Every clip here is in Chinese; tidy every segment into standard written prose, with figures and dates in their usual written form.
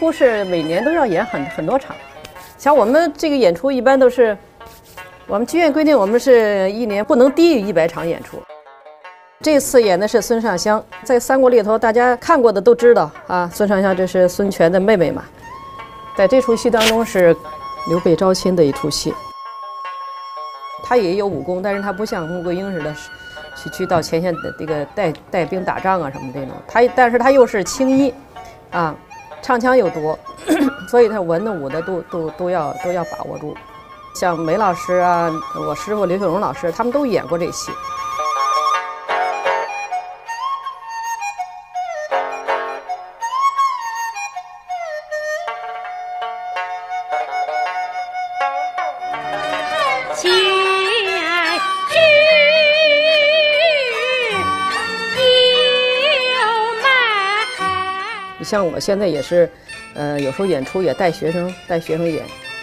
乎是每年都要演很多场。像我们这个演出一般都是，我们剧院规定我们是一年不能低于100场演出。这次演的是孙尚香，在三国里头大家看过的都知道啊，孙尚香这是孙权的妹妹嘛。在这出戏当中是刘备招亲的一出戏，她也有武功，但是她不像穆桂英似的去到前线的这个带兵打仗啊什么这种，但是她又是青衣啊，唱腔又多，所以她文的武的都要把握住。像梅老师啊，我师傅刘秀荣老师，他们都演过这戏。像我现在也是，有时候演出也带学生演，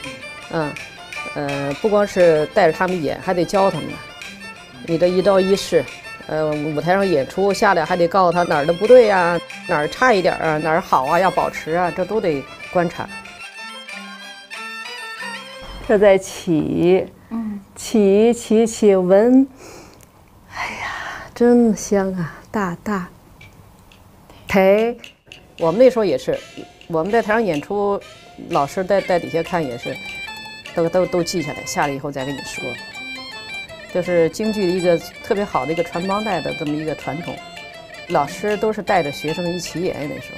不光是带着他们演，还得教他们。你这一招一式，舞台上演出下来还得告诉他哪儿的不对呀，哪儿差一点啊，哪儿好啊，要保持啊，这都得观察。这在起，起闻，哎呀，真香啊，大抬。我们那时候也是，我们在台上演出，老师在底下看也是，都记下来，下来以后再跟你说。就是京剧的一个特别好的一个传帮带的这么一个传统，老师都是带着学生一起演。那时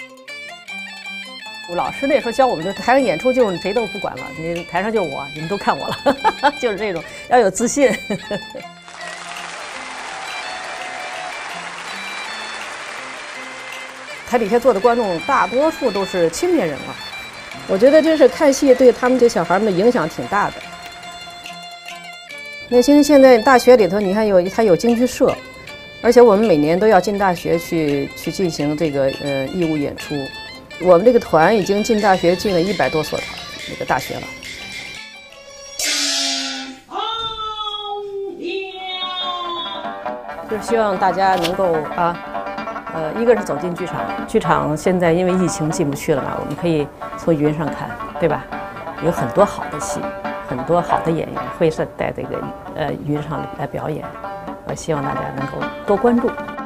候，老师那时候教我们，就台上演出就是谁都不管了，你台上就是我，你们都看我了，就是这种要有自信。台底下坐的观众大多数都是青年人了，我觉得这是看戏对他们这小孩们的影响挺大的。那现在大学里头，你看还有京剧社，而且我们每年都要进大学去进行这个义务演出。我们这个团已经进大学进了100多所那个大学了。就是希望大家能够一个是走进剧场，剧场现在因为疫情进不去了嘛，我们可以从云上看，对吧？有很多好的戏，很多好的演员会是在这个云上来表演。我希望大家能够多关注。